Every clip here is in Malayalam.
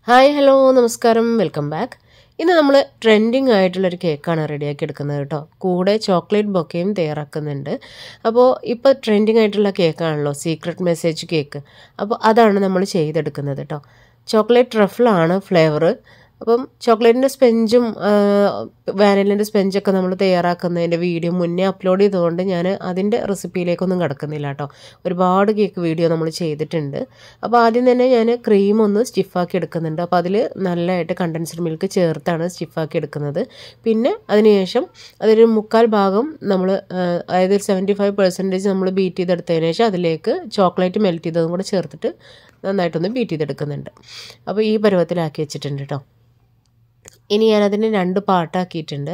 ഹായ് ഹലോ നമസ്കാരം വെൽക്കം ബാക്ക്. ഇന്ന് നമ്മൾ ട്രെൻഡിങ് ആയിട്ടുള്ളൊരു കേക്കാണ് റെഡിയാക്കി എടുക്കുന്നത് കേട്ടോ. കൂടെ ചോക്ലേറ്റ് ബൊക്കയും തയ്യാറാക്കുന്നുണ്ട്. അപ്പോൾ ഇപ്പോൾ ട്രെൻഡിങ് ആയിട്ടുള്ള കേക്കാണല്ലോ സീക്രട്ട് മെസ്സേജ് കേക്ക്. അപ്പോൾ അതാണ് നമ്മൾ ചെയ്തെടുക്കുന്നത് കേട്ടോ. ചോക്ലേറ്റ് ട്രഫിളാണ് ഫ്ലേവർ. അപ്പം ചോക്ലേറ്റിൻ്റെ സ്പെഞ്ചും വാനിലിൻ്റെ സ്പെഞ്ചൊക്കെ നമ്മൾ തയ്യാറാക്കുന്നതിൻ്റെ വീഡിയോ മുന്നേ അപ്ലോഡ് ചെയ്തതുകൊണ്ട് ഞാൻ അതിൻ്റെ റെസിപ്പിയിലേക്കൊന്നും കിടക്കുന്നില്ല കേട്ടോ. ഒരുപാട് കേക്ക് വീഡിയോ നമ്മൾ ചെയ്തിട്ടുണ്ട്. അപ്പോൾ ആദ്യം തന്നെ ഞാൻ ക്രീം ഒന്ന് സ്റ്റിഫാക്കി എടുക്കുന്നുണ്ട്. അപ്പോൾ അതിൽ നല്ലതായിട്ട് കണ്ടൻസ്ഡ് മിൽക്ക് ചേർത്താണ് സ്റ്റിഫാക്കി എടുക്കുന്നത്. പിന്നെ അതിനുശേഷം അതൊരു 3/4 ഭാഗം നമ്മൾ അതായത് 75% നമ്മൾ ബീറ്റ് ചെയ്തെടുത്തതിന് ശേഷം അതിലേക്ക് ചോക്ലേറ്റ് മെൽറ്റ് ചെയ്തതും കൂടെ ചേർത്തിട്ട് നന്നായിട്ടൊന്ന് ബീറ്റ് ചെയ്തെടുക്കുന്നുണ്ട്. അപ്പോൾ ഈ പരുവത്തിലാക്കി വെച്ചിട്ടുണ്ട് കേട്ടോ. ഇനി ഞാനതിന് 2 പാർട്ടാക്കിയിട്ടുണ്ട്.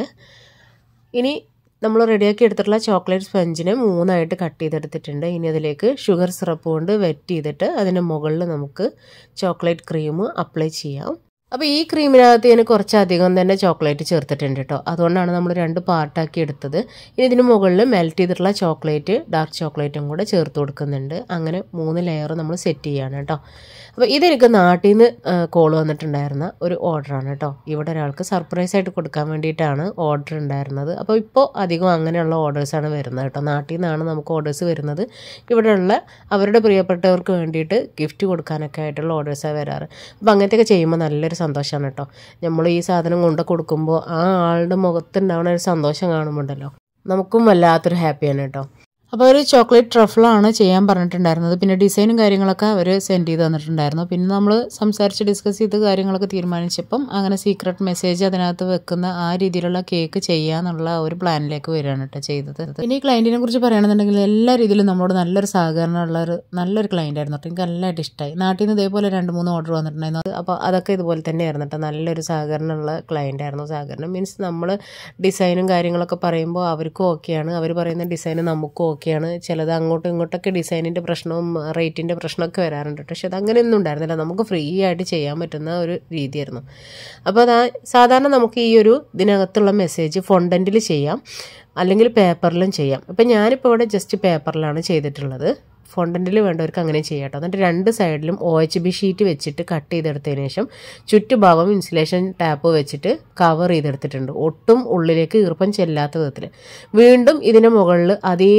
ഇനി നമ്മൾ റെഡിയാക്കി എടുത്തിട്ടുള്ള ചോക്ലേറ്റ് സ്പഞ്ചിനെ 3ആയിട്ട് കട്ട് ചെയ്തെടുത്തിട്ടുണ്ട്. ഇനി അതിലേക്ക് ഷുഗർ സിറപ്പ് കൊണ്ട് വെറ്റ് ചെയ്തിട്ട് അതിൻ്റെ മുകളിൽ നമുക്ക് ചോക്ലേറ്റ് ക്രീം അപ്ലൈ ചെയ്യാം. അപ്പോൾ ഈ ക്രീമിനകത്ത് ഞാൻ കുറച്ചധികം തന്നെ ചോക്ലേറ്റ് ചേർത്തിട്ടുണ്ട് കേട്ടോ. അതുകൊണ്ടാണ് നമ്മൾ 2 പാർട്ടാക്കി എടുത്തത്. ഇനി ഇതിന് മുകളിൽ മെൽറ്റ് ചെയ്തിട്ടുള്ള ചോക്ലേറ്റ് ഡാർക്ക് ചോക്ലേറ്റും കൂടെ ചേർത്ത് കൊടുക്കുന്നുണ്ട്. അങ്ങനെ 3 ലെയർ നമ്മൾ സെറ്റ് ചെയ്യാണ് കേട്ടോ. അപ്പോൾ ഇതെനിക്ക് നാട്ടിൽ നിന്ന് കോൾ വന്നിട്ടുണ്ടായിരുന്ന ഒരു ഓർഡറാണ് കേട്ടോ. ഇവിടെ ഒരാൾക്ക് സർപ്രൈസായിട്ട് കൊടുക്കാൻ വേണ്ടിയിട്ടാണ് ഓർഡർ ഉണ്ടായിരുന്നത്. അപ്പോൾ ഇപ്പോൾ അധികം അങ്ങനെയുള്ള ഓർഡേഴ്സാണ് വരുന്നത് കേട്ടോ. നാട്ടിൽ നിന്നാണ് നമുക്ക് ഓർഡേഴ്സ് വരുന്നത്. ഇവിടെയുള്ള അവരുടെ പ്രിയപ്പെട്ടവർക്ക് വേണ്ടിയിട്ട് ഗിഫ്റ്റ് കൊടുക്കാനൊക്കെ ആയിട്ടുള്ള ഓർഡേഴ്സാണ് വരാറ്. അപ്പോൾ അങ്ങനത്തെയൊക്കെ ചെയ്യുമ്പോൾ നല്ലൊരു സന്തോഷമാണ് കേട്ടോ. നമ്മൾ ഈ സാധനം കൊണ്ട് കൊടുക്കുമ്പോൾ ആ ആളുടെ മുഖത്തുണ്ടാവുന്ന ഒരു സന്തോഷം കാണുമ്പോണ്ടല്ലോ നമുക്കും വല്ലാത്തൊരു ഹാപ്പിയാണ് കേട്ടോ. അപ്പോൾ ഒരു ചോക്ലേറ്റ് ട്രഫിളാണ് ചെയ്യാൻ പറഞ്ഞിട്ടുണ്ടായിരുന്നത്. പിന്നെ ഡിസൈനും കാര്യങ്ങളൊക്കെ അവർ സെൻഡ് ചെയ്ത് തന്നിട്ടുണ്ടായിരുന്നു. പിന്നെ നമ്മൾ സംസാരിച്ച് ഡിസ്കസ് ചെയ്ത് കാര്യങ്ങളൊക്കെ തീരുമാനിച്ചപ്പം അങ്ങനെ സീക്രട്ട് മെസ്സേജ് അതിനകത്ത് വെക്കുന്ന ആ രീതിയിലുള്ള കേക്ക് ചെയ്യാന്നുള്ള ഒരു പ്ലാനിലേക്ക് വരികയാണ് കേട്ടോ ചെയ്തത്. പിന്നെ ഈ ക്ലയൻറ്റിനെ കുറിച്ച് പറയുകയാണെന്നുണ്ടെങ്കിൽ എല്ലാ രീതിയിലും നമ്മളോട് നല്ലൊരു സഹകരണമുള്ള നല്ലൊരു ക്ലയൻ്റ് ആയിരുന്നു കേട്ടോ. എനിക്ക് നല്ലതായിട്ട് ഇഷ്ടമായി. നാട്ടിൽ നിന്ന് ഇതേപോലെ 2-3 ഓർഡർ വന്നിട്ടുണ്ടായിരുന്നു. അപ്പോൾ അതൊക്കെ ഇതുപോലെ തന്നെയായിരുന്നു കേട്ടോ. നല്ലൊരു സഹകരണമുള്ള ക്ലയൻ്റ് ആയിരുന്നു. സഹകരണം മീൻസ് നമ്മൾ ഡിസൈനും കാര്യങ്ങളൊക്കെ പറയുമ്പോൾ അവർക്കും ഓക്കെയാണ്, അവർ പറയുന്ന ഡിസൈന് നമുക്കും ഓക്കെയാണ്. ചിലത് അങ്ങോട്ടും ഇങ്ങോട്ടൊക്കെ ഡിസൈനിൻ്റെ പ്രശ്നവും റേറ്റിൻ്റെ പ്രശ്നമൊക്കെ വരാറുണ്ട്. പക്ഷെ അതങ്ങനെയൊന്നും ഉണ്ടായിരുന്നില്ല. നമുക്ക് ഫ്രീ ആയിട്ട് ചെയ്യാൻ പറ്റുന്ന ഒരു രീതിയായിരുന്നു. അപ്പോൾ സാധാരണ നമുക്ക് ഈ ഒരു ഇതിനകത്തുള്ള മെസ്സേജ് ഫോണ്ടൻറ്റിൽ ചെയ്യാം, അല്ലെങ്കിൽ പേപ്പറിലും ചെയ്യാം. അപ്പോൾ ഞാനിപ്പോൾ ഇവിടെ ജസ്റ്റ് പേപ്പറിലാണ് ചെയ്തിട്ടുള്ളത്. ഫോണ്ടൻറ്റിൽ വേണ്ടവർക്ക് അങ്ങനെ ചെയ്യാം കേട്ടോ. എന്നിട്ട് 2 സൈഡിലും OHB ഷീറ്റ് വെച്ചിട്ട് കട്ട് ചെയ്തെടുത്തതിന് ശേഷം ചുറ്റുഭാഗം ഇൻസുലേഷൻ ടാപ്പ് വെച്ചിട്ട് കവർ ചെയ്തെടുത്തിട്ടുണ്ട്. ഒട്ടും ഉള്ളിലേക്ക് ഈർപ്പം ചെല്ലാത്ത വിധത്തിൽ. വീണ്ടും ഇതിന് മുകളിൽ അതേ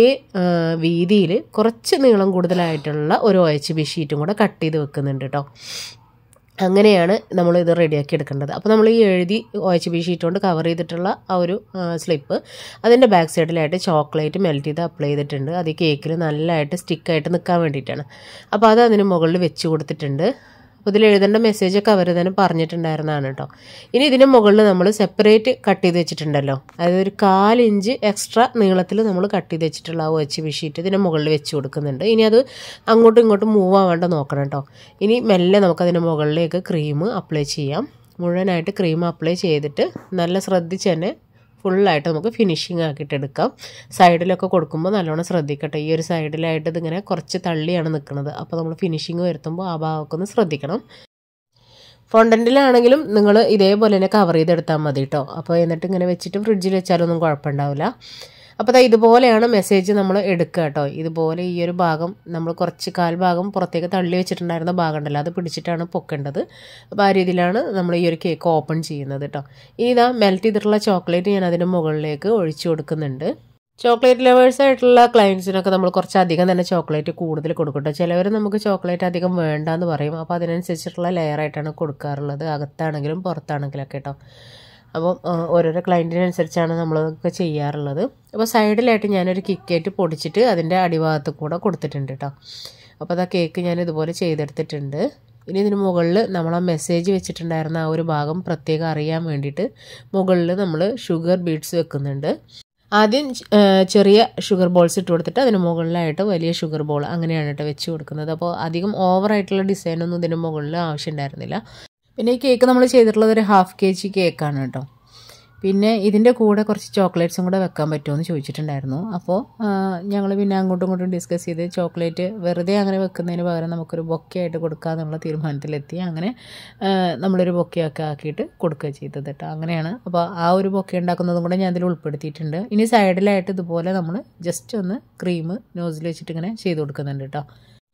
വീതിയിൽ കുറച്ച് നീളം കൂടുതലായിട്ടുള്ള ഒരു OHB ഷീറ്റും കൂടെ കട്ട് ചെയ്ത് വെക്കുന്നുണ്ട് കേട്ടോ. അങ്ങനെയാണ് നമ്മൾ ഇത് റെഡിയാക്കി എടുക്കേണ്ടത്. അപ്പോൾ നമ്മൾ ഈ എഴുതി OHB ഷീറ്റ് കൊണ്ട് കവർ ചെയ്തിട്ടുള്ള ആ ഒരു സ്ലിപ്പ് അതിൻ്റെ ബാക്ക് സൈഡിലായിട്ട് ചോക്ലേറ്റ് മെൽറ്റ് ചെയ്ത് അപ്ലൈ ചെയ്തിട്ടുണ്ട്. അത് ഈ കേക്കിൽ നല്ലതായിട്ട് സ്റ്റിക്കായിട്ട് നിൽക്കാൻ വേണ്ടിയിട്ടാണ്. അപ്പോൾ അത് അതിന് മുകളിൽ വെച്ച് കൊടുത്തിട്ടുണ്ട്. അപ്പോൾ ഇതിൽ എഴുതേണ്ട മെസ്സേജൊക്കെ അവർ തന്നെ പറഞ്ഞിട്ടുണ്ടായിരുന്നതാണ് കേട്ടോ. ഇനി ഇതിന് മുകളിൽ നമ്മൾ സെപ്പറേറ്റ് കട്ട് ചെയ്ത് വെച്ചിട്ടുണ്ടല്ലോ, അതായത് ഒരു 1/4 ഇഞ്ച് എക്സ്ട്രാ നീളത്തിൽ നമ്മൾ കട്ട് ചെയ്ത് വെച്ചിട്ടുള്ള ആ OHB ഷീറ്റ് ഇതിന് മുകളിൽ വെച്ച് കൊടുക്കുന്നുണ്ട്. ഇനി അത് അങ്ങോട്ടും ഇങ്ങോട്ടും മൂവ് ആവാണ്ട് നോക്കണം കേട്ടോ. ഇനി മെല്ലെ നമുക്കതിന് മുകളിലേക്ക് ക്രീം അപ്ലൈ ചെയ്യാം. മുഴുവനായിട്ട് ക്രീം അപ്ലൈ ചെയ്തിട്ട് നല്ല ശ്രദ്ധിച്ച് തന്നെ ഫുള്ളായിട്ട് നമുക്ക് ഫിനിഷിങ് ആക്കിയിട്ട് എടുക്കാം. സൈഡിലൊക്കെ കൊടുക്കുമ്പോൾ നല്ലോണം ശ്രദ്ധിക്കട്ടെ. ഈ ഒരു സൈഡിലായിട്ട് ഇതിങ്ങനെ കുറച്ച് തള്ളിയാണ് നിൽക്കുന്നത്. അപ്പോൾ നമ്മൾ ഫിനിഷിങ് വരുത്തുമ്പോൾ ആ ഭാഗമൊക്കെ ഒന്ന് ശ്രദ്ധിക്കണം. ഫോണ്ടൻറ്റിലാണെങ്കിലും നിങ്ങൾ ഇതേപോലെ തന്നെ കവർ ചെയ്തെടുത്താൽ മതി കേട്ടോ. അപ്പോൾ എന്നിട്ട് ഇങ്ങനെ വെച്ചിട്ട് ഫ്രിഡ്ജിൽ വെച്ചാലൊന്നും കുഴപ്പമുണ്ടാവില്ല. അപ്പോൾ ഇതുപോലെയാണ് മെസ്സേജ് നമ്മൾ എടുക്കുക കേട്ടോ. ഇതുപോലെ ഈ ഒരു ഭാഗം നമ്മൾ കുറച്ച് 1/4 ഭാഗം പുറത്തേക്ക് തള്ളി വെച്ചിട്ടുണ്ടായിരുന്ന ഭാഗം ഉണ്ടല്ലോ, അത് പിടിച്ചിട്ടാണ് പൊക്കേണ്ടത്. അപ്പോൾ ആ രീതിയിലാണ് നമ്മൾ ഈ ഒരു കേക്ക് ഓപ്പൺ ചെയ്യുന്നത് കേട്ടോ. ഇനി ഇതാ മെൽറ്റ് ചെയ്തിട്ടുള്ള ചോക്ലേറ്റ് ഞാൻ അതിന് മുകളിലേക്ക് ഒഴിച്ചു കൊടുക്കുന്നുണ്ട്. ചോക്ലേറ്റ് ലവേഴ്സായിട്ടുള്ള ക്ലയൻസിനൊക്കെ നമ്മൾ കുറച്ചധികം തന്നെ ചോക്ലേറ്റ് കൂടുതൽ കൊടുക്കട്ടോ. ചിലവർ നമുക്ക് ചോക്ലേറ്റ് അധികം വേണ്ടാന്ന് പറയും. അപ്പോൾ അതിനനുസരിച്ചിട്ടുള്ള ലെയറായിട്ടാണ് കൊടുക്കാറുള്ളത്, അകത്താണെങ്കിലും പുറത്താണെങ്കിലും ഒക്കെ കേട്ടോ. അപ്പം ഓരോരോ ക്ലയൻറ്റിനനുസരിച്ചാണ് നമ്മളതൊക്കെ ചെയ്യാറുള്ളത്. അപ്പോൾ സൈഡിലായിട്ട് ഞാനൊരു കിക്കേറ്റ് പൊടിച്ചിട്ട് അതിൻ്റെ അടിഭാഗത്ത് കൂടെ കൊടുത്തിട്ടുണ്ട് കേട്ടോ. അപ്പോൾ ആ കേക്ക് ഞാൻ ഇതുപോലെ ചെയ്തെടുത്തിട്ടുണ്ട്. ഇനി ഇതിന് മുകളിൽ നമ്മൾ ആ മെസ്സേജ് വെച്ചിട്ടുണ്ടായിരുന്ന ആ ഒരു ഭാഗം പ്രത്യേകം അറിയാൻ വേണ്ടിയിട്ട് മുകളിൽ നമ്മൾ ഷുഗർ ബീഡ്സ് വെക്കുന്നുണ്ട്. ആദ്യം ചെറിയ ഷുഗർ ബോൾസ് ഇട്ട് കൊടുത്തിട്ട് അതിന് മുകളിലായിട്ട് വലിയ ഷുഗർ ബോൾ അങ്ങനെയാണ് കേട്ടോ വെച്ച് കൊടുക്കുന്നത്. അപ്പോൾ അധികം ഓവറായിട്ടുള്ള ഡിസൈനൊന്നും ഇതിന് മുകളിൽ ആവശ്യമുണ്ടായിരുന്നില്ല. പിന്നെ ഈ കേക്ക് നമ്മൾ ചെയ്തിട്ടുള്ളത് ഒരു 1/2 kg കേക്കാണ് കേട്ടോ. പിന്നെ ഇതിൻ്റെ കൂടെ കുറച്ച് ചോക്ലേറ്റ്സും കൂടെ വെക്കാൻ പറ്റുമോ എന്ന് ചോദിച്ചിട്ടുണ്ടായിരുന്നു. അപ്പോൾ ഞങ്ങൾ പിന്നെ അങ്ങോട്ടും ഇങ്ങോട്ടും ഡിസ്കസ് ചെയ്ത് ചോക്ലേറ്റ് വെറുതെ അങ്ങനെ വെക്കുന്നതിന് പകരം നമുക്കൊരു ബൊക്കെ ആയിട്ട് കൊടുക്കാമെന്നുള്ള തീരുമാനത്തിലെത്തി. അങ്ങനെ നമ്മളൊരു ബൊക്കെയൊക്കെ ആക്കിയിട്ട് കൊടുക്കുക ചെയ്തത് കേട്ടോ. അങ്ങനെയാണ്. അപ്പോൾ ആ ഒരു ബൊക്കെ ഉണ്ടാക്കുന്നതും കൂടെ ഞാൻ അതിൽ ഉൾപ്പെടുത്തിയിട്ടുണ്ട്. ഇനി സൈഡിലായിട്ട് ഇതുപോലെ നമ്മൾ ജസ്റ്റ് ഒന്ന് ക്രീം നോസിൽ വെച്ചിട്ട് ഇങ്ങനെ ചെയ്ത് കൊടുക്കുന്നുണ്ട് കേട്ടോ.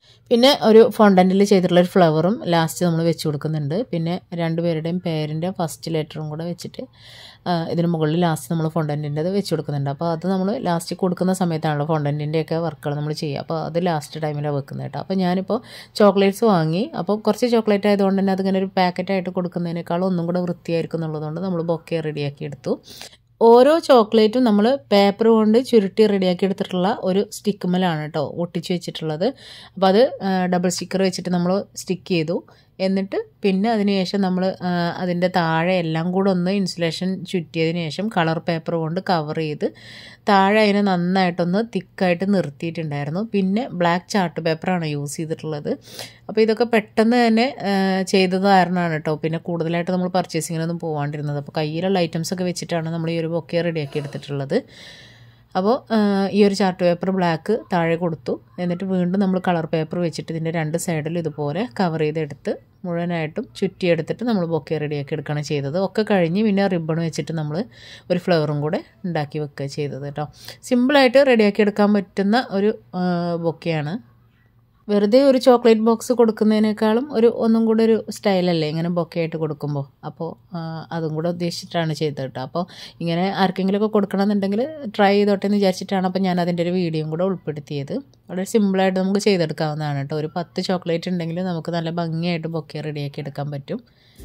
പിന്നെ ഒരു ഫോണ്ടൻറ്റിൽ ചെയ്തിട്ടുള്ളൊരു ഫ്ലവറും ലാസ്റ്റ് നമ്മൾ വെച്ച് കൊടുക്കുന്നുണ്ട്. പിന്നെ രണ്ടുപേരുടെയും പേരിൻ്റെ ഫസ്റ്റ് ലെറ്ററും കൂടെ വെച്ചിട്ട് ഇതിന് മുകളിൽ ലാസ്റ്റ് നമ്മൾ ഫോണ്ടൻറ്റിൻ്റെത് വെച്ച് കൊടുക്കുന്നുണ്ട്. അപ്പോൾ അത് നമ്മൾ ലാസ്റ്റ് കൊടുക്കുന്ന സമയത്താണല്ലോ ഫോണ്ടൻറ്റിൻ്റെയൊക്കെ വർക്കുകൾ നമ്മൾ ചെയ്യുക. അപ്പോൾ അത് ലാസ്റ്റ് ടൈമിലാണ് വെക്കുന്നത് കേട്ടോ. അപ്പോൾ ഞാനിപ്പോൾ ചോക്ലേറ്റ്സ് വാങ്ങി. അപ്പോൾ കുറച്ച് ചോക്ലേറ്റ് ആയതുകൊണ്ട് തന്നെ അതിങ്ങനെ ഒരു പാക്കറ്റായിട്ട് കൊടുക്കുന്നതിനേക്കാളും ഒന്നും കൂടെ വൃത്തിയായിരിക്കും എന്നുള്ളതുകൊണ്ട് നമ്മൾ ബൊക്കെ റെഡിയാക്കി എടുത്തു. ഓരോ ചോക്ലേറ്റും നമ്മൾ പേപ്പർ കൊണ്ട് ചുരുട്ടി റെഡിയാക്കി എടുത്തിട്ടുള്ള ഒരു സ്റ്റിക്കുമ്മലാണ് കേട്ടോ ഒട്ടിച്ച് വെച്ചിട്ടുള്ളത്. അപ്പോൾ അത് ഡബിൾ സ്റ്റിക്കർ വെച്ചിട്ട് നമ്മൾ സ്റ്റിക്ക് ചെയ്തു. എന്നിട്ട് പിന്നെ അതിന് ശേഷം നമ്മൾ അതിൻ്റെ താഴെ എല്ലാം കൂടെ ഒന്ന് ഇൻസുലേഷൻ ചുറ്റിയതിന് ശേഷം കളർ പേപ്പർ കൊണ്ട് കവർ ചെയ്ത് താഴെ അതിനെ നന്നായിട്ടൊന്ന് തിക്കായിട്ട് നിർത്തിയിട്ടുണ്ടായിരുന്നു. പിന്നെ ബ്ലാക്ക് ചാർട്ട് പേപ്പറാണ് യൂസ് ചെയ്തിട്ടുള്ളത്. അപ്പോൾ ഇതൊക്കെ പെട്ടെന്ന് തന്നെ ചെയ്തത് കാരണമാണ് കേട്ടോ പിന്നെ കൂടുതലായിട്ട് നമ്മൾ പർച്ചേസിങ്ങിനൊന്നും പോകാണ്ടിരുന്നത്. അപ്പോൾ കയ്യിലുള്ള ഐറ്റംസൊക്കെ വെച്ചിട്ടാണ് നമ്മൾ ഈ ഒരു ബൊക്കെ റെഡിയാക്കി എടുത്തിട്ടുള്ളത്. അപ്പോൾ ഈ ഒരു ചാർട്ട് പേപ്പർ ബ്ലാക്ക് താഴെ കൊടുത്തു. എന്നിട്ട് വീണ്ടും നമ്മൾ കളർ പേപ്പർ വെച്ചിട്ട് ഇതിൻ്റെ രണ്ട് സൈഡിലും ഇതുപോലെ കവർ ചെയ്തെടുത്ത് മുഴുവനായിട്ടും ചുറ്റിയെടുത്തിട്ട് നമ്മൾ ബൊക്കെ റെഡിയാക്കി എടുക്കുകയാണ് ചെയ്തത്. ഒക്കെ കഴിഞ്ഞ് പിന്നെ റിബൺ വെച്ചിട്ട് നമ്മൾ ഒരു ഫ്ലവറും കൂടെ ഉണ്ടാക്കി വെക്കുക ചെയ്തത് കേട്ടോ. സിമ്പിളായിട്ട് റെഡിയാക്കി എടുക്കാൻ പറ്റുന്ന ഒരു ബൊക്കെയാണ്. വെറുതെ ഒരു ചോക്ലേറ്റ് ബോക്സ് കൊടുക്കുന്നതിനേക്കാളും ഒന്നും കൂടെ ഒരു സ്റ്റൈലല്ലേ ഇങ്ങനെ ബൊക്കെ ആയിട്ട് കൊടുക്കുമ്പോൾ. അപ്പോൾ അതും കൂടെ ഉദ്ദേശിച്ചിട്ടാണ് ചെയ്തത് കേട്ടോ. അപ്പോൾ ഇങ്ങനെ ആർക്കെങ്കിലുമൊക്കെ കൊടുക്കണമെന്നുണ്ടെങ്കിൽ ട്രൈ ചെയ്തോട്ടെ എന്ന് വിചാരിച്ചിട്ടാണ് അപ്പോൾ ഞാൻ അതിൻ്റെ ഒരു വീഡിയോയും കൂടെ ഉൾപ്പെടുത്തിയത്. വളരെ സിമ്പിളായിട്ട് നമുക്ക് ചെയ്തെടുക്കാവുന്നതാണ് കേട്ടോ. ഒരു 10 ചോക്ലേറ്റ് ഉണ്ടെങ്കിൽ നമുക്ക് നല്ല ഭംഗിയായിട്ട് ബൊക്കെ റെഡിയാക്കി എടുക്കാൻ പറ്റും.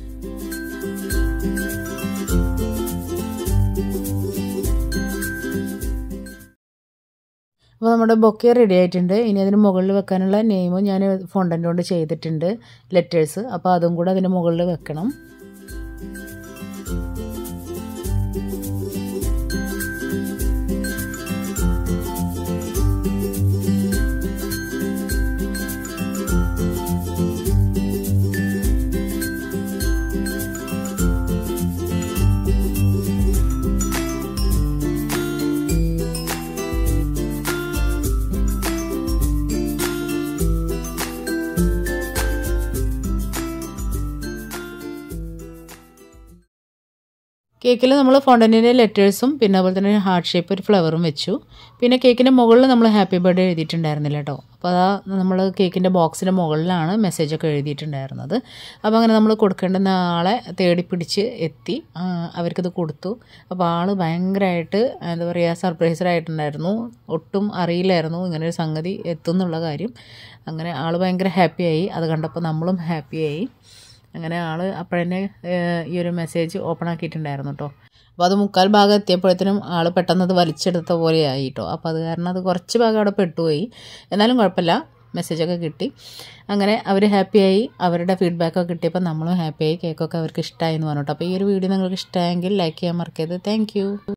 അപ്പോൾ നമ്മുടെ ബൊക്കെ റെഡി ആയിട്ടുണ്ട്. ഇനി അതിന് മുകളിൽ വെക്കാനുള്ള നെയിമും ഞാൻ ഫോണ്ടൻ്റ് കൊണ്ട് ചെയ്തിട്ടുണ്ട്, ലെറ്റേഴ്സ്. അപ്പോൾ അതും കൂടെ അതിന് മുകളിൽ വെക്കണം. കേക്കിൽ നമ്മൾ ഫോണ്ടൻറ്റിൻ്റെ ലെറ്റേഴ്സും പിന്നെ അതുപോലെ തന്നെ ഹാർട്ട് ഷേപ്പ് ഒരു ഫ്ലവറും വെച്ചു. പിന്നെ കേക്കിൻ്റെ മുകളിൽ നമ്മൾ ഹാപ്പി ബർത്ത്ഡേ എഴുതിയിട്ടുണ്ടായിരുന്നില്ല കേട്ടോ. അപ്പോൾ അതാ നമ്മൾ കേക്കിൻ്റെ ബോക്സിൻ്റെ മുകളിലാണ് മെസ്സേജൊക്കെ എഴുതിയിട്ടുണ്ടായിരുന്നത്. അപ്പോൾ അങ്ങനെ നമ്മൾ കൊടുക്കേണ്ടുന്ന ആളെ തേടി പിടിച്ച് എത്തി അവർക്കത് കൊടുത്തു. അപ്പോൾ ആൾ ഭയങ്കരമായിട്ട് എന്താ പറയുക സർപ്രൈസറായിട്ടുണ്ടായിരുന്നു. ഒട്ടും അറിയില്ലായിരുന്നു ഇങ്ങനെ ഒരു സംഗതി എത്തും എന്നുള്ള കാര്യം. അങ്ങനെ ആൾ ഭയങ്കര ഹാപ്പിയായി. അത് കണ്ടപ്പോൾ നമ്മളും ഹാപ്പിയായി. അങ്ങനെ ആൾ അപ്പോഴന്നെ ഈ ഒരു മെസ്സേജ് ഓപ്പൺ ആക്കിയിട്ടുണ്ടായിരുന്നു കേട്ടോ. അപ്പോൾ അത് 3/4 ഭാഗം എത്തിയപ്പോഴത്തേനും ആൾ പെട്ടെന്ന് അത് വലിച്ചെടുത്ത പോലെയായി കേട്ടോ. അപ്പോൾ അത് കാരണം അത് കുറച്ച് ഭാഗം അവിടെ പെട്ടുപോയി. എന്നാലും കുഴപ്പമില്ല, മെസ്സേജൊക്കെ കിട്ടി. അങ്ങനെ അവർ ഹാപ്പിയായി. അവരുടെ ഫീഡ്ബാക്കൊക്കെ കിട്ടിയപ്പോൾ നമ്മളും ഹാപ്പിയായി. കേക്കൊക്കെ അവർക്ക് ഇഷ്ടമായി എന്ന് പറഞ്ഞു കേട്ടോ. അപ്പോൾ ഈ ഒരു വീഡിയോ നിങ്ങൾക്ക് ഇഷ്ടമായെങ്കിൽ ലൈക്ക് ചെയ്യാൻ മറക്കരുത്. താങ്ക്